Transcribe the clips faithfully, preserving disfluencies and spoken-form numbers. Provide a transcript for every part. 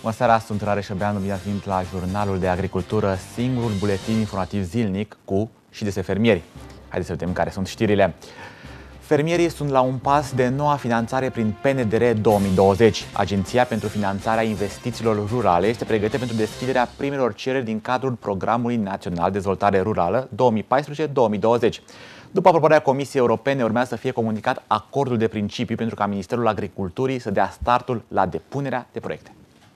Bună seara, sunt Rare Șăbeanu, bine ați venit la Jurnalul de Agricultură, singurul buletin informativ zilnic cu și despre fermieri. Haideți să vedem care sunt știrile. Fermierii sunt la un pas de noua finanțare prin P N D R două mii douăzeci. Agenția pentru Finanțarea Investițiilor Rurale este pregătită pentru deschiderea primelor cereri din cadrul Programului Național de Dezvoltare Rurală două mii paisprezece două mii douăzeci. După aprobarea Comisiei Europene, urmează să fie comunicat acordul de principiu pentru ca Ministerul Agriculturii să dea startul la depunerea de proiecte.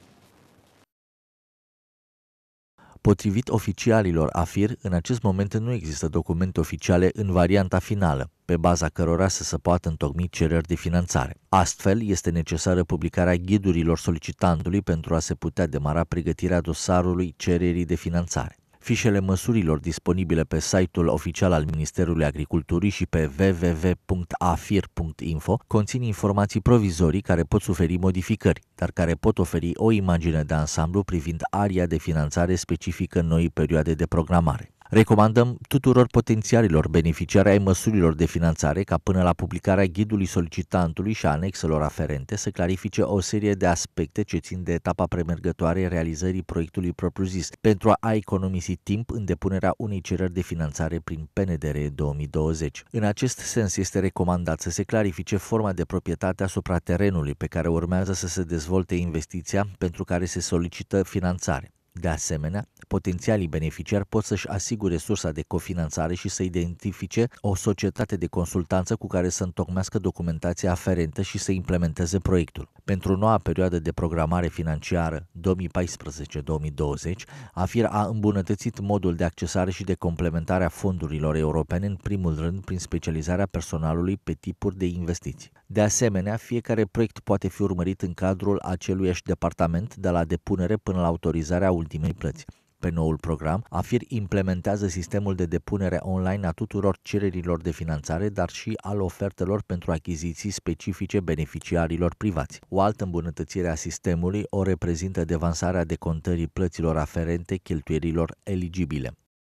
Potrivit oficialilor AFIR, în acest moment nu există documente oficiale în varianta finală, pe baza cărora să se poată întocmi cereri de finanțare. Astfel, este necesară publicarea ghidurilor solicitantului pentru a se putea demara pregătirea dosarului cererii de finanțare. Fișele măsurilor disponibile pe site-ul oficial al Ministerului Agriculturii și pe w w w punct afir punct info conțin informații provizorii care pot suferi modificări, dar care pot oferi o imagine de ansamblu privind aria de finanțare specifică noii perioade de programare. Recomandăm tuturor potențialilor beneficiari ai măsurilor de finanțare ca până la publicarea ghidului solicitantului și a anexelor aferente să clarifice o serie de aspecte ce țin de etapa premergătoare realizării proiectului propriu-zis, pentru a economisi timp în depunerea unei cereri de finanțare prin P N D R două mii douăzeci. În acest sens este recomandat să se clarifice forma de proprietate asupra terenului pe care urmează să se dezvolte investiția pentru care se solicită finanțare. De asemenea, potențialii beneficiari pot să-și asigure sursa de cofinanțare și să identifice o societate de consultanță cu care să întocmească documentația aferentă și să implementeze proiectul. Pentru noua perioadă de programare financiară două mii paisprezece două mii douăzeci, AFIR a îmbunătățit modul de accesare și de complementare a fondurilor europene, în primul rând prin specializarea personalului pe tipuri de investiții. De asemenea, fiecare proiect poate fi urmărit în cadrul aceluiași departament de la depunere până la autorizarea ultimei plăți. Pe noul program, AFIR implementează sistemul de depunere online a tuturor cererilor de finanțare, dar și al ofertelor pentru achiziții specifice beneficiarilor privați. O altă îmbunătățire a sistemului o reprezintă devansarea decontării plăților aferente cheltuielilor eligibile.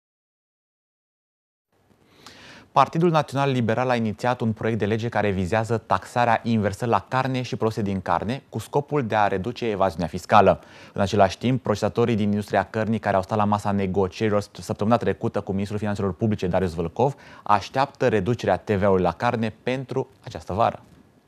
Partidul Național Liberal a inițiat un proiect de lege care vizează taxarea inversă la carne și produse din carne, cu scopul de a reduce evaziunea fiscală. În același timp, procesatorii din industria cărnii care au stat la masa negocierilor săptămâna trecută cu Ministrul Finanțelor Publice, Darius Vâlcov, așteaptă reducerea T V A-ului la carne pentru această vară.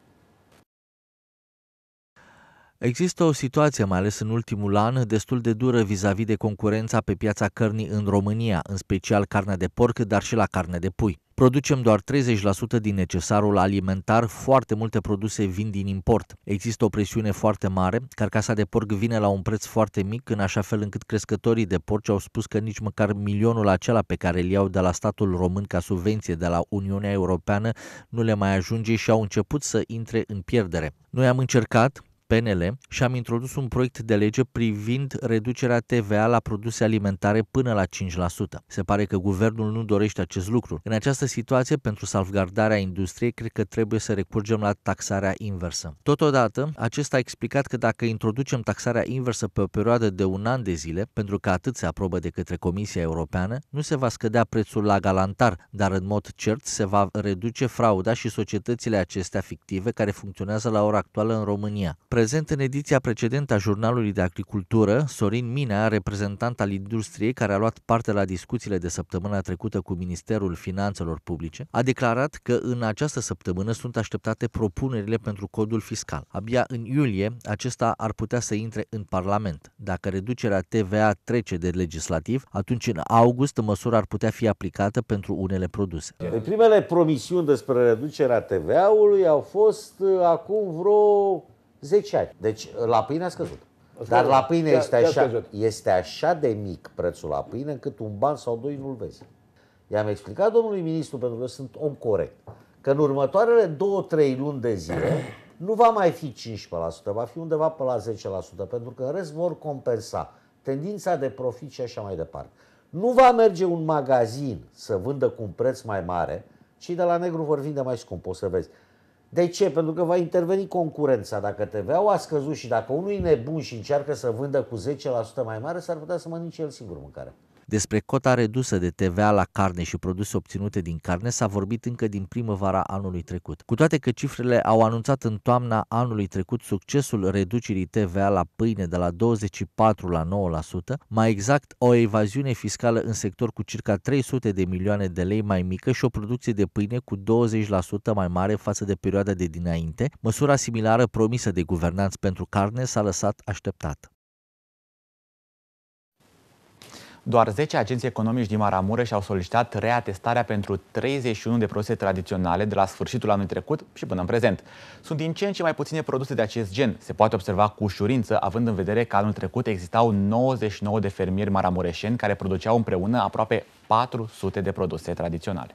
Există o situație, mai ales în ultimul an, destul de dură vis-a-vis de concurența pe piața cărnii în România, în special carnea de porc, dar și la carne de pui. Producem doar treizeci la sută din necesarul alimentar, foarte multe produse vin din import. Există o presiune foarte mare, carcasa de porc vine la un preț foarte mic, în așa fel încât crescătorii de porci au spus că nici măcar milionul acela pe care îl iau de la statul român ca subvenție de la Uniunea Europeană nu le mai ajunge și au început să intre în pierdere. Noi am încercat P N L și am introdus un proiect de lege privind reducerea T V A la produse alimentare până la cinci la sută. Se pare că guvernul nu dorește acest lucru. În această situație, pentru salvgardarea industriei, cred că trebuie să recurgem la taxarea inversă. Totodată, acesta a explicat că dacă introducem taxarea inversă pe o perioadă de un an de zile, pentru că atât se aprobă de către Comisia Europeană, nu se va scădea prețul la galantar, dar în mod cert se va reduce frauda și societățile acestea fictive care funcționează la ora actuală în România. Prezent în ediția precedentă a Jurnalului de Agricultură, Sorin Minea, reprezentant al industriei care a luat parte la discuțiile de săptămâna trecută cu Ministerul Finanțelor Publice, a declarat că în această săptămână sunt așteptate propunerile pentru codul fiscal. Abia în iulie acesta ar putea să intre în Parlament. Dacă reducerea T V A trece de legislativ, atunci în august măsura ar putea fi aplicată pentru unele produse. Primele promisiuni despre reducerea T V A-ului au fost acum vreo zece ani. Deci la pâine a scăzut. Dar la pâine este așa, este așa de mic prețul la pâine încât un ban sau doi nu-l vezi. I-am explicat domnului ministru, pentru că sunt om corect, că în următoarele două trei luni de zile nu va mai fi cincisprezece la sută, va fi undeva pe la zece la sută, pentru că în rest vor compensa tendința de profit și așa mai departe. Nu va merge un magazin să vândă cu un preț mai mare, ci de la negru vor vinde mai scump, o să vezi. De ce? Pentru că va interveni concurența. Dacă T V A-ul a scăzut și dacă unul e nebun și încearcă să vândă cu zece la sută mai mare, s-ar putea să mănânce el singur mâncare. Despre cota redusă de T V A la carne și produse obținute din carne s-a vorbit încă din primăvara anului trecut. Cu toate că cifrele au anunțat în toamna anului trecut succesul reducerii T V A la pâine de la douăzeci și patru la nouă la sută, mai exact o evaziune fiscală în sector cu circa trei sute de milioane de lei mai mică și o producție de pâine cu douăzeci la sută mai mare față de perioada de dinainte, măsura similară promisă de guvernanți pentru carne s-a lăsat așteptată. Doar zece agenții economici din Maramureș și-au solicitat reatestarea pentru treizeci și unu de produse tradiționale de la sfârșitul anului trecut și până în prezent. Sunt din ce în ce mai puține produse de acest gen. Se poate observa cu ușurință, având în vedere că anul trecut existau nouăzeci și nouă de fermieri maramureșeni care produceau împreună aproape patru sute de produse tradiționale.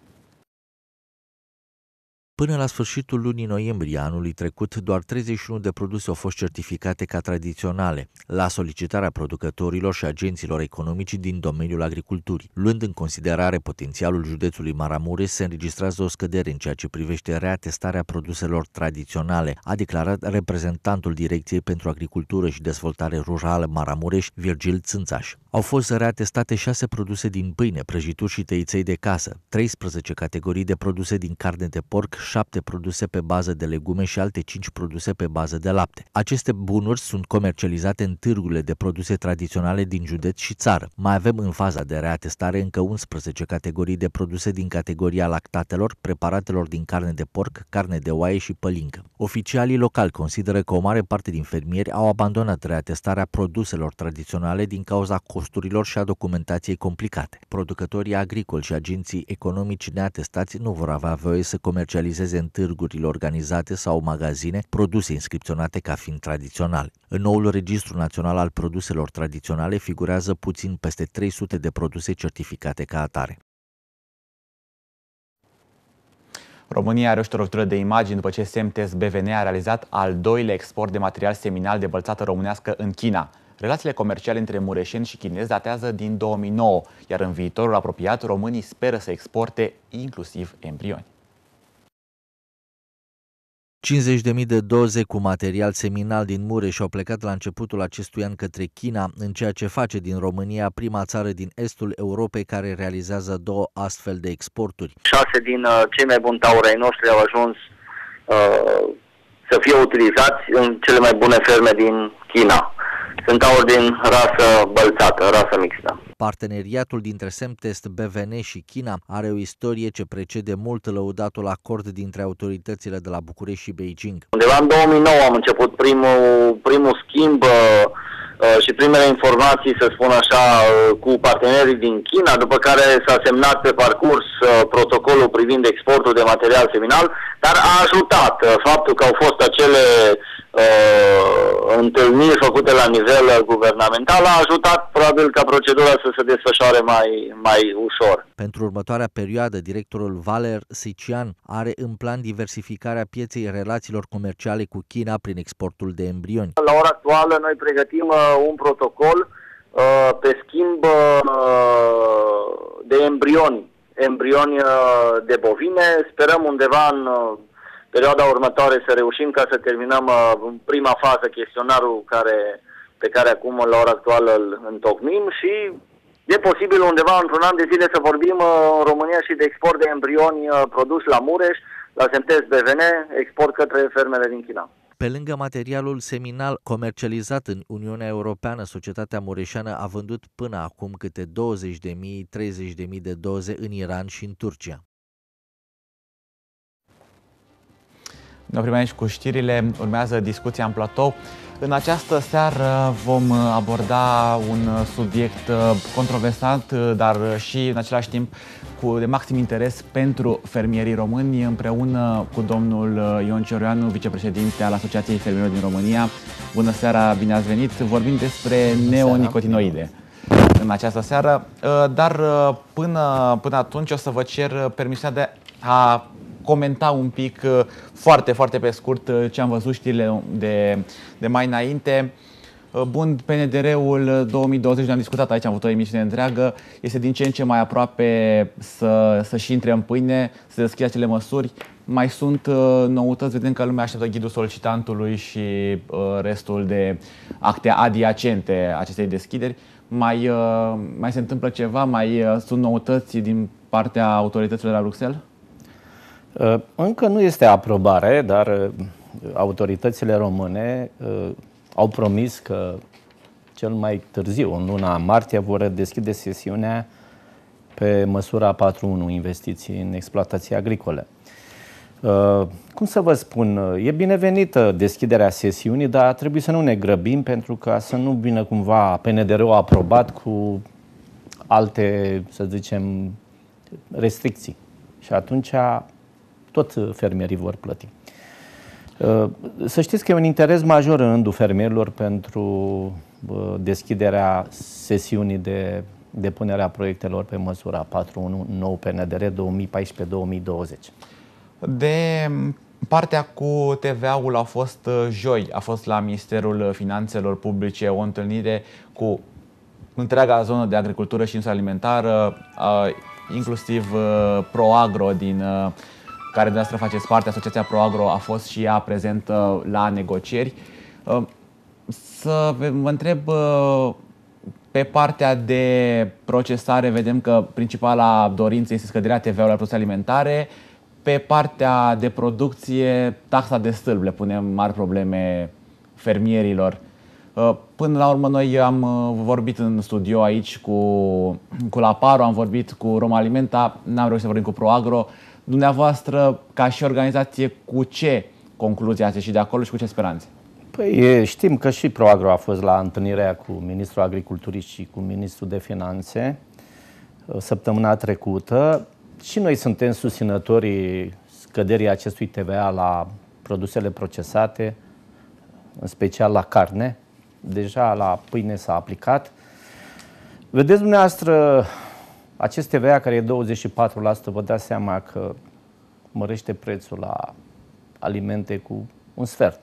Până la sfârșitul lunii noiembrie anului trecut, doar treizeci și unu de produse au fost certificate ca tradiționale, la solicitarea producătorilor și agenților economici din domeniul agriculturii. Luând în considerare potențialul județului Maramureș, se înregistrează o scădere în ceea ce privește reatestarea produselor tradiționale, a declarat reprezentantul Direcției pentru Agricultură și Dezvoltare Rurală Maramureș, Virgil Țânțaș. Au fost reatestate șase produse din pâine, prăjituri și tăiței de casă, treisprezece categorii de produse din carne de porc, șapte produse pe bază de legume și alte cinci produse pe bază de lapte. Aceste bunuri sunt comercializate în târgurile de produse tradiționale din județ și țară. Mai avem în faza de reatestare încă unsprezece categorii de produse din categoria lactatelor, preparatelor din carne de porc, carne de oaie și pălincă. Oficialii locali consideră că o mare parte din fermieri au abandonat reatestarea produselor tradiționale din cauza costurilor și a documentației complicate. Producătorii agricoli și agenții economici neatestați nu vor avea voie să comercializeze în târgurile organizate sau magazine produse inscripționate ca fiind tradiționale. În noul registru național al produselor tradiționale figurează puțin peste trei sute de produse certificate ca atare. România are o șterătură de imagini după ce Semtest B V N a realizat al doilea export de material seminal de bălțată românească în China. Relațiile comerciale între mureșeni și chinezi datează din două mii nouă, iar în viitorul apropiat românii speră să exporte inclusiv embrioni. cincizeci de mii de doze cu material seminal din Mureș au plecat la începutul acestui an către China, în ceea ce face din România prima țară din estul Europei care realizează două astfel de exporturi. Șase din uh, cei mai buni tauri ai noștri au ajuns uh, să fie utilizați în cele mai bune ferme din China. Sunt tauri din rasă bălțată, rasă mixtă. Parteneriatul dintre Semtest B V N și China are o istorie ce precede mult lăudatul acord dintre autoritățile de la București și Beijing. Undeva în două mii nouă am început primul, primul schimb uh, uh, și primele informații, să spun așa, uh, cu partenerii din China, după care s-a semnat pe parcurs uh, protocolul privind exportul de material seminal, dar a ajutat uh, faptul că au fost acele Uh, întâlniri făcute la nivel guvernamental, a ajutat probabil ca procedura să se desfășoare mai, mai ușor. Pentru următoarea perioadă, directorul Valer Sician are în plan diversificarea pieței relațiilor comerciale cu China prin exportul de embrioni. La ora actuală noi pregătim uh, un protocol uh, pe schimb uh, de embrioni, embrioni uh, de bovine. Sperăm undeva în uh, perioada următoare să reușim ca să terminăm uh, prima fază, chestionarul care, pe care acum la ora actuală îl întocmim și e posibil undeva într-un an de zile să vorbim uh, în România și de export de embrioni uh, produs la Mureș, la Semtest B V N, export către fermele din China. Pe lângă materialul seminal comercializat în Uniunea Europeană, societatea mureșeană a vândut până acum câte douăzeci de mii - treizeci de mii de doze în Iran și în Turcia. Ne oprim aici cu știrile, urmează discuția în platou. În această seară vom aborda un subiect controversat, dar și în același timp cu de maxim interes pentru fermierii români, împreună cu domnul Ion Cioroianu, vicepreședinte al Asociației Fermierilor din România. Bună seara, bine ați venit! Vorbim despre neonicotinoide în această seară, dar până, până atunci o să vă cer permisiunea de a comenta un pic, foarte, foarte pe scurt, ce am văzut știrile de, de mai înainte. Bun, P N D R-ul două mii douăzeci, am discutat aici, am avut o emisiune întreagă, este din ce în ce mai aproape să, să-și intre în pâine, să deschide acele măsuri. Mai sunt uh, noutăți, vedem că lumea așteaptă ghidul solicitantului și uh, restul de acte adiacente acestei deschideri. Mai, uh, mai se întâmplă ceva? Mai uh, sunt noutăți din partea autorităților de la Bruxelles? Uh, încă nu este aprobare, dar uh, autoritățile române uh, au promis că cel mai târziu, în luna martie, vor deschide sesiunea pe măsura patru unu, investiții în exploatații agricole. Uh, cum să vă spun, e binevenită deschiderea sesiunii, dar trebuie să nu ne grăbim pentru ca să nu vină cumva P N D R-ul aprobat cu alte, să zicem, restricții. Și atunci tot fermierii vor plăti. Uh, să știți că e un interes major în rândul fermierilor pentru uh, deschiderea sesiunii de depunerea proiectelor pe măsura patru unu, nou P N D R două mii paisprezece două mii douăzeci. De partea cu T V A-ul a fost joi, a fost la Ministerul Finanțelor Publice o întâlnire cu întreaga zonă de agricultură și industrie alimentară, inclusiv ProAgro, din care dumneavoastră faceți parte. Asociația ProAgro a fost și ea prezentă la negocieri. Să vă întreb, pe partea de procesare vedem că principala dorință este scăderea T V A-ului la produse alimentare. Pe partea de producție, taxa de stâlp le punem mari probleme fermierilor. Până la urmă, noi am vorbit în studio aici cu, cu Laparo, am vorbit cu Roma Alimenta, n-am reușit să vorbim cu ProAgro. Dumneavoastră, ca și organizație, cu ce concluzii ați ieșit de acolo și cu ce speranțe? Păi știm că și ProAgro a fost la întâlnirea cu Ministrul Agriculturii și cu Ministrul de Finanțe săptămâna trecută. Și noi suntem susținătorii scăderii acestui T V A la produsele procesate, în special la carne. Deja la pâine s-a aplicat. Vedeți dumneavoastră, acest T V A care e douăzeci și patru la sută, vă dați seama că mărește prețul la alimente cu un sfert.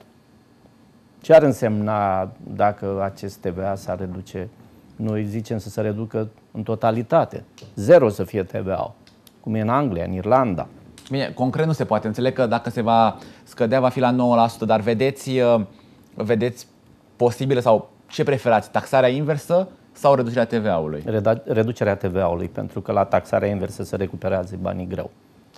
Ce ar însemna dacă acest T V A s-ar reduce? Noi zicem să se reducă în totalitate. Zero să fie T V A-ul, cum e în Anglia, în Irlanda. Bine, concret nu se poate. Înțeleg că dacă se va scădea va fi la nouă la sută, dar vedeți, vedeți posibilă sau ce preferați? Taxarea inversă sau reducerea T V A-ului? Reducerea T V A-ului, pentru că la taxarea inversă se recuperează banii greu.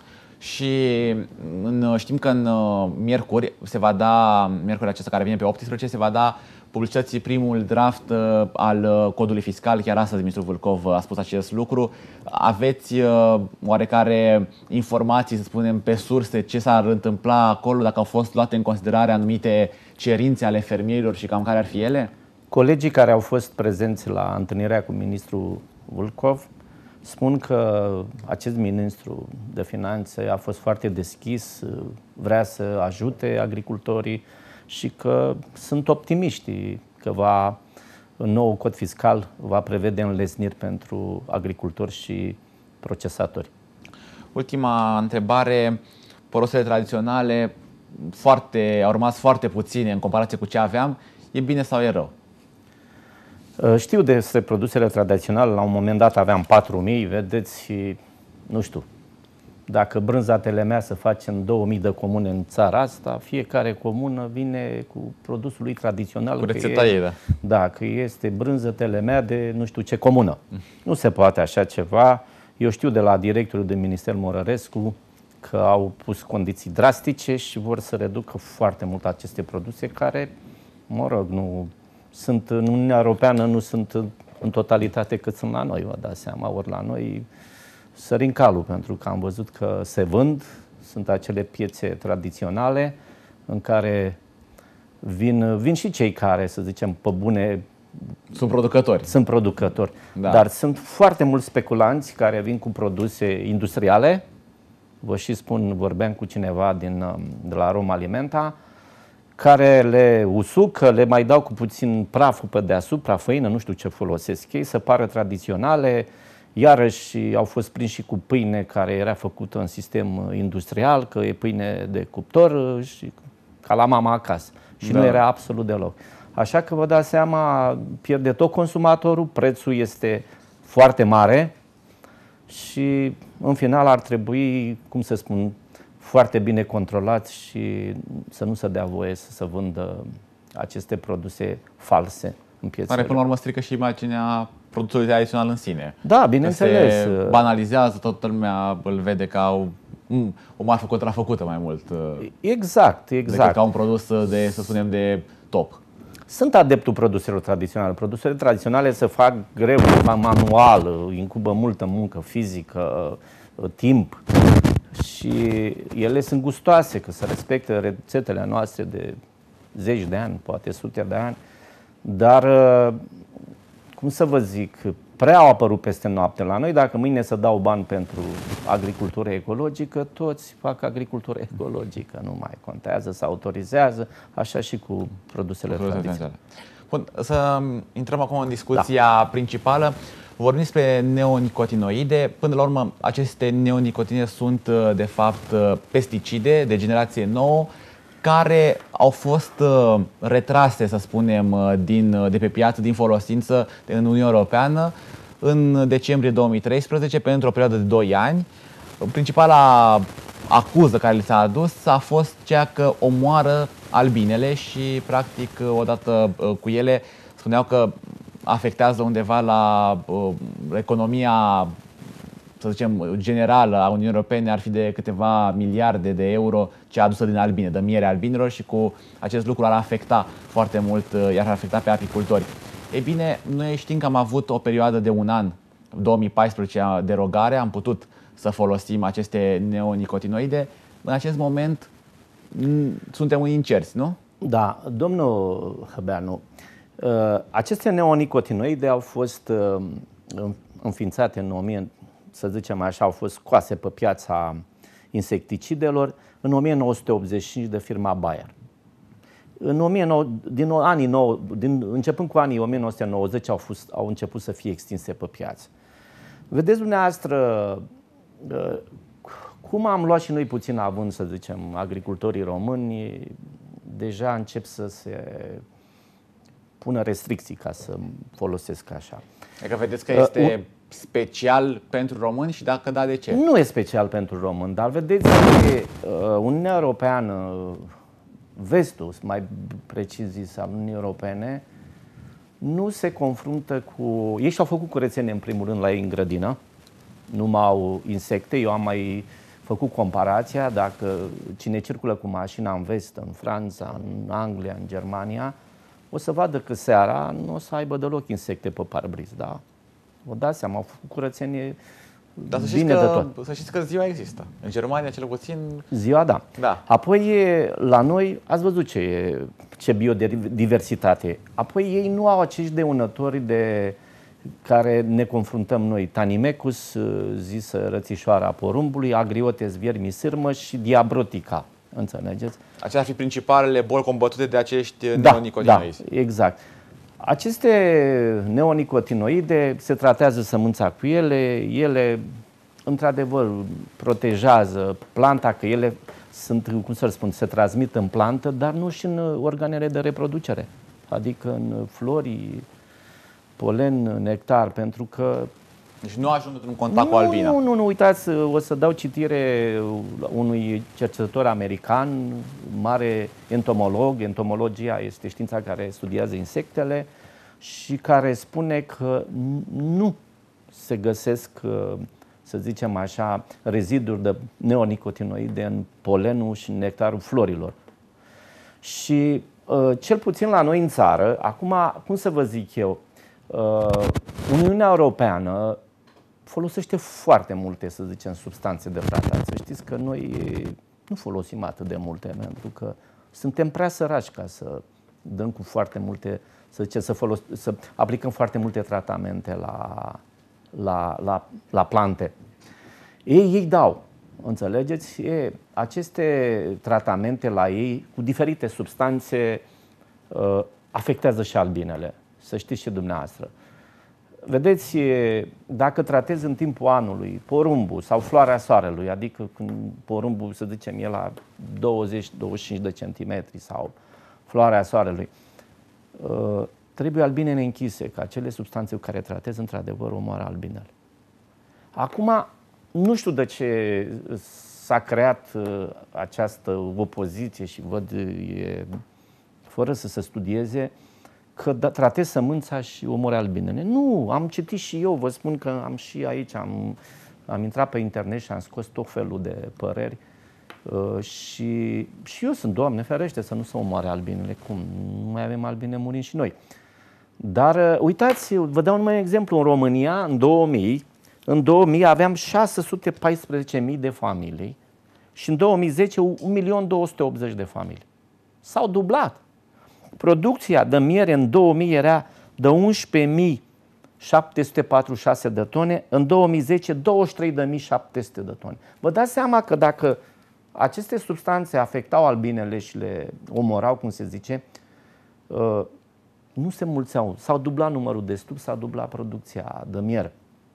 Și în, știm că în miercuri se va da, miercuri acesta care vine pe optsprezece, se va da publicității primul draft al codului fiscal. Chiar astăzi ministrul Vâlcov a spus acest lucru. Aveți oarecare informații, să spunem, pe surse, ce s-ar întâmpla acolo, dacă au fost luate în considerare anumite cerințe ale fermierilor și cam care ar fi ele? Colegii care au fost prezenți la întâlnirea cu ministrul Vâlcov spun că acest ministru de finanțe a fost foarte deschis, vrea să ajute agricultorii și că sunt optimiști că va, în nou cod fiscal va prevede înlesniri pentru agricultori și procesatori. Ultima întrebare, produsele tradiționale foarte, au rămas foarte puține în comparație cu ce aveam. E bine sau e rău? Știu despre produsele tradiționale, la un moment dat aveam patru mii, vedeți, nu știu, dacă brânza telemea se face în două mii de comune în țara asta, fiecare comună vine cu produsul lui tradițional. Cu rețeta ei, da. Da, că este brânză telemea de nu știu ce comună. Mm. Nu se poate așa ceva. Eu știu de la directorul de minister Morărescu că au pus condiții drastice și vor să reducă foarte mult aceste produse care, mă rog, nu... sunt în Uniunea Europeană, nu sunt în totalitate cât sunt la noi, vă dați seama, ori la noi sărim calul, pentru că am văzut că se vând, sunt acele piețe tradiționale în care vin, vin și cei care, să zicem, pe bune... Sunt producători. Sunt producători, da. Dar sunt foarte mulți speculanți care vin cu produse industriale. Vă și spun, vorbeam cu cineva din, de la Roma Alimenta, care le usucă, le mai dau cu puțin praful pe deasupra, făină, nu știu ce folosesc ei, să pară tradiționale. Iarăși au fost prinși și cu pâine care era făcută în sistem industrial, că e pâine de cuptor, și ca la mama acasă. Și da. Nu era absolut deloc. Așa că vă dați seama, pierde tot consumatorul, prețul este foarte mare și în final ar trebui, cum să spun, foarte bine controlați și să nu se dea voie să se vândă aceste produse false în piețe. Care până la urmă strică și imaginea produsului tradițional în sine. Da, bineînțeles. Se banalizează, toată lumea îl vede ca o, o marfă contrafăcută mai mult. Exact, exact. Decât ca un produs de, să spunem, de top. Sunt adeptul produselor tradiționale. Produsele tradiționale se fac greu, se fac manual, incubă multă muncă fizică, timp și ele sunt gustoase, că se respectă rețetele noastre de zeci de ani, poate sute de ani, dar, cum să vă zic, prea au apărut peste noapte la noi. Dacă mâine să dau bani pentru agricultură ecologică, toți fac agricultură ecologică, nu mai contează, se autorizează, așa și cu produsele tradiționale. Bun, să intrăm acum în discuția da. principală. Vorbim despre neonicotinoide. Până la urmă, aceste neonicotinoide sunt, de fapt, pesticide de generație nouă, care au fost retrase, să spunem, din, de pe piață, din folosință în Uniunea Europeană în decembrie două mii treisprezece pentru o perioadă de doi ani. Principala acuză care li s-a adus a fost cea că omoară albinele și, practic, odată cu ele, spuneau că afectează undeva la uh, economia, să zicem, generală a Uniunii Europene, ar fi de câteva miliarde de euro cea adusă din albine, de miere albinelor, și cu acest lucru ar afecta foarte mult, iar ar afecta pe apicultori. Ei bine, noi știm că am avut o perioadă de un an, două mii paisprezece, derogare, am putut să folosim aceste neonicotinoide. În acest moment suntem incerți, nu? Da, domnul Hăbeanu, aceste neonicotinoide au fost înființate în o mie, să zicem așa, au fost scoase pe piața insecticidelor în o mie nouă sute optzeci și cinci de firma Bayer. În o mie nouă sute, din anii nouă, din, începând cu anii o mie nouă sute nouăzeci au, fost, au început să fie extinse pe piață. Vedeți dumneavoastră cum am luat și noi puțin având, să zicem, agricultorii români, deja încep să se pună restricții, ca să folosesc așa. Adică vedeți că este uh, special pentru români și dacă da, de ce? Nu e special pentru români, dar vedeți că uh, Uniunea Europeană, vestul, mai precis zis, al Uniunii Europene, nu se confruntă cu... Ei și-au făcut curățenie în primul rând la ei în grădină, nu mai au insecte. Eu am mai făcut comparația, dacă cine circulă cu mașina în vest, în Franța, în Anglia, în Germania, o să vadă că seara nu o să aibă deloc insecte pe parbriz, da? Vă dați seama, au făcut curățenie. Dar să știți, bine că, de tot. să știți că ziua există. În Germania, cel puțin... Ziua, da. da. Apoi, la noi, ați văzut ce, ce biodiversitate. Apoi, ei nu au acești dăunători de care ne confruntăm noi. Tanimecus, zisă rățișoara porumbului, Agriotes viermi sârmă și Diabrotica. Înțelegeți? Acestea ar fi principalele boli combătute de acești da, neonicotinoizi. Da, exact. Aceste neonicotinoide se tratează sămânța cu ele, ele într-adevăr protejează planta, că ele sunt, cum să spun, se transmit în plantă, dar nu și în organele de reproducere, adică în flori, polen, nectar, pentru că... Deci nu ajung în contact cu albina. Nu, nu, nu, uitați, o să dau citire unui cercetător american, mare entomolog. Entomologia este știința care studiază insectele și care spune că nu se găsesc, să zicem așa, reziduri de neonicotinoide în polenul și în nectarul florilor. Și cel puțin la noi în țară, acum, cum să vă zic eu, Uniunea Europeană folosește foarte multe, să zicem, substanțe de tratat. Să știți că noi nu folosim atât de multe, pentru că suntem prea săraci ca să dăm cu foarte multe, să zicem, să, folos, să aplicăm foarte multe tratamente la, la, la, la plante. Ei, ei dau, înțelegeți? E, aceste tratamente la ei, cu diferite substanțe, uh, afectează și albinele. Să știți și dumneavoastră. Vedeți, dacă tratezi în timpul anului porumbul sau floarea soarelui, adică când porumbul, să zicem, e la douăzeci douăzeci și cinci de centimetri sau floarea soarelui, trebuie albinele închise, că acele substanțe cu care tratezi, într-adevăr, omoară albinele. Acum, nu știu de ce s-a creat această opoziție și văd, e, fără să se studieze, că da, tratezi sămânța și omori albinele. Nu, am citit și eu, vă spun că am și aici, am, am intrat pe internet și am scos tot felul de păreri. Uh, și, și eu sunt, Doamne ferește, să nu se omoare albinele. Cum? Nu mai avem albine, murim și noi. Dar uh, uitați, vă dau numai un exemplu. În România, în două mii, în două mii aveam șase sute paisprezece mii de familii și în două mii zece un milion două sute optzeci de familii. S-au dublat. Producția de miere în două mii era de unsprezece mii șapte sute patruzeci și șase de tone, în două mii zece douăzeci și trei de mii șapte sute de tone. Vă dați seama că dacă aceste substanțe afectau albinele și le omorau, cum se zice, nu se mulțeau. S-au dublat numărul de stup, s-a dublat producția de miere.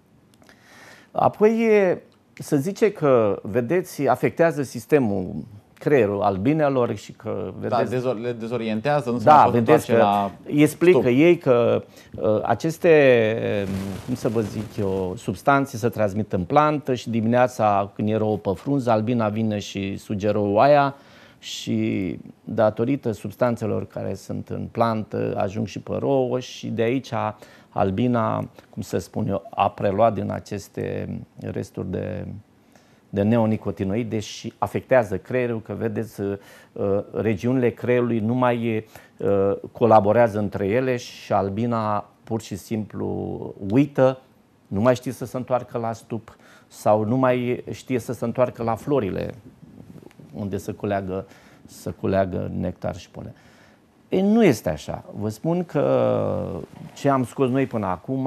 Apoi se zice că, vedeți, afectează sistemul, creierul albinelor și că, vedeți, da, le dezorientează, nu se da, mai pot vedeți că la explică stup. ei că uh, aceste, cum să vă zic eu, substanțe se transmit în plantă și dimineața când e rouă pe frunză, albina vine și suge rouă aia și datorită substanțelor care sunt în plantă ajung și pe rouă și de aici albina, cum să spun eu, a preluat din aceste resturi de de neonicotinoide și afectează creierul, că vedeți, regiunile creierului nu mai colaborează între ele și albina pur și simplu uită, nu mai știe să se întoarcă la stup sau nu mai știe să se întoarcă la florile unde să culeagă, să culeagă nectar și polen. Ei, nu este așa. Vă spun că ce am scos noi până acum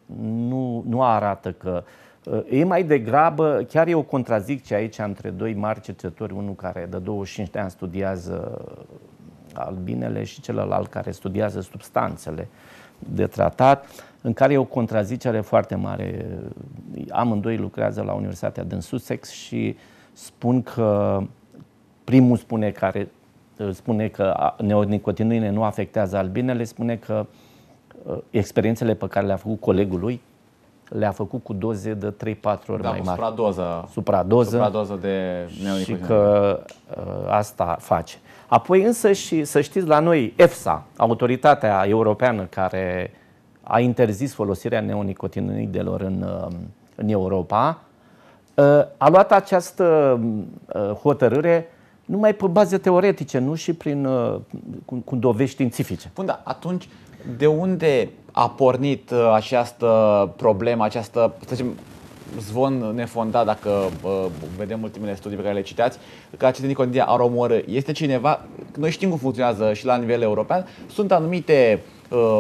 nu, nu arată că e mai degrabă, chiar e o contradicție aici între doi mari cercetători, unul care de douăzeci și cinci de ani studiază albinele și celălalt care studiază substanțele de tratat, în care e o contradicere foarte mare. Amândoi lucrează la Universitatea din Sussex și spun că primul spune, care, spune că neonicotinoidele nu afectează albinele, spune că experiențele pe care le-a făcut colegul lui le-a făcut cu doze de trei patru ori da, mai mari. Supradoză. Supradoză. Supradoză de neonicotinoide. Și că uh, asta face. Apoi însă și să știți, la noi EFSA, autoritatea europeană care a interzis folosirea neonicotinoidelor în, uh, în Europa, uh, a luat această uh, hotărâre numai pe baze teoretice, nu și prin, uh, cu, cu dovezi științifice. Bun, da, atunci de unde a pornit această problemă, această, să zicem, zvon nefondat, dacă uh, vedem ultimele studii pe care le citați, că aceste nicotinide ar omorâ? Este cineva, noi știm cum funcționează și la nivel european, sunt anumite, uh,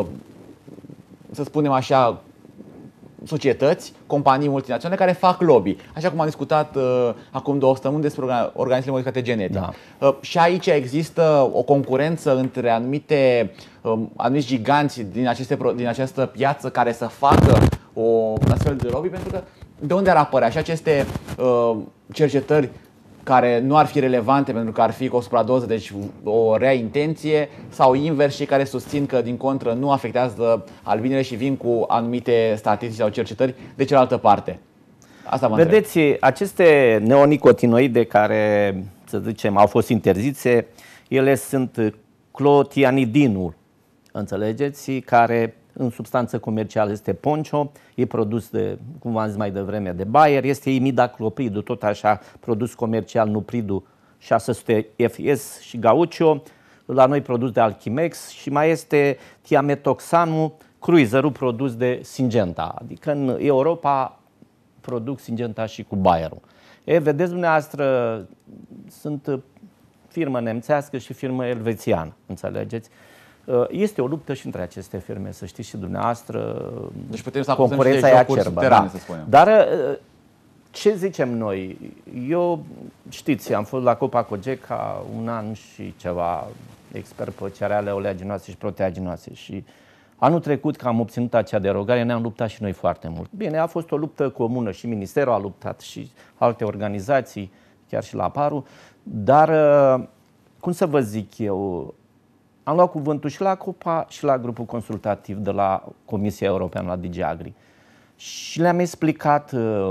să spunem așa, societăți, companii multinaționale care fac lobby. Așa cum am discutat uh, acum două săptămâni despre organismele modificate genetic. Da. Uh, și aici există o concurență între anumite, uh, anumiți giganți din, aceste, din această piață care să facă o astfel de lobby, pentru că de unde ar apărea și aceste uh, cercetări care nu ar fi relevante pentru că ar fi cu o supradoză, deci o rea intenție, sau invers, cei care susțin că din contră nu afectează albinele și vin cu anumite statistici sau cercetări de cealaltă parte. Asta mă Vedeți, întreb. aceste neonicotinoide care, să zicem, au fost interzise, ele sunt clotianidinul, înțelegeți, care în substanță comercială este Poncho, e produs de, cum v-am zis mai devreme, de Bayer, este imidaclopridul, tot așa, produs comercial Nupridul șase sute F S și Gaucho, la noi produs de Alchimex, și mai este Thiametoxanul, Cruiserul, produs de Syngenta, adică în Europa produc Syngenta și cu Bayerul. E, vedeți dumneavoastră, sunt firmă nemțească și firmă elvețiană, înțelegeți? Este o luptă și între aceste firme, să știți și dumneavoastră. Deci putem să concurența e acerbă. Da. Să spunem. Dar ce zicem noi? Eu, știți, am fost la Copacogeca un an și ceva, expert pe cereale oleaginoase și proteaginoase, și anul trecut, că am obținut acea derogare, ne-am luptat și noi foarte mult. Bine, a fost o luptă comună și Ministerul a luptat și alte organizații, chiar și la Paru, dar, cum să vă zic eu, am luat cuvântul și la Copa și la grupul consultativ de la Comisia Europeană, la D G Agri. Și le-am explicat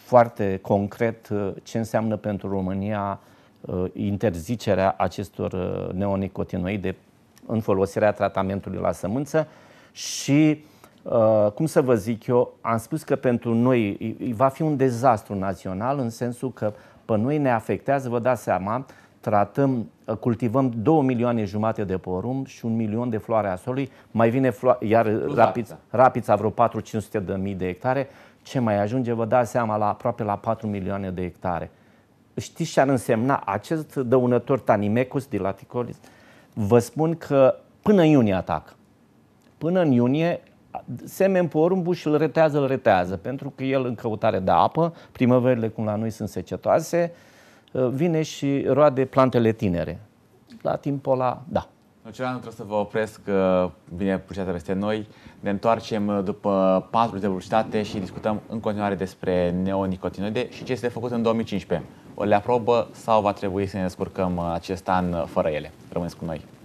foarte concret ce înseamnă pentru România interzicerea acestor neonicotinoide în folosirea tratamentului la sămânță și, cum să vă zic eu, am spus că pentru noi va fi un dezastru național în sensul că pe noi ne afectează, vă dați seama, tratăm, cultivăm două milioane jumate de porumb și un milion de floare a solului, mai vine floare, iar rapița, rapița vreo patru-cinci sute de mii de hectare, ce mai ajunge, vă dați seama, la aproape la patru milioane de hectare. Știți ce ar însemna acest dăunător Tanimecus dilaticolis? Vă spun că până în iunie atacă. Până în iunie semeni porumbul și îl retează, îl retează, pentru că el în căutare de apă, primăverile cum la noi sunt secetoase, vine și roade plantele tinere. La timpul ăla, da. Lucian, trebuie să vă opresc, că vine publicitatea peste noi. Ne întoarcem după patru de publicitate și discutăm în continuare despre neonicotinoide și ce este făcut în două mii cincisprezece. O le aprobă sau va trebui să ne descurcăm acest an fără ele? Rămâneți cu noi.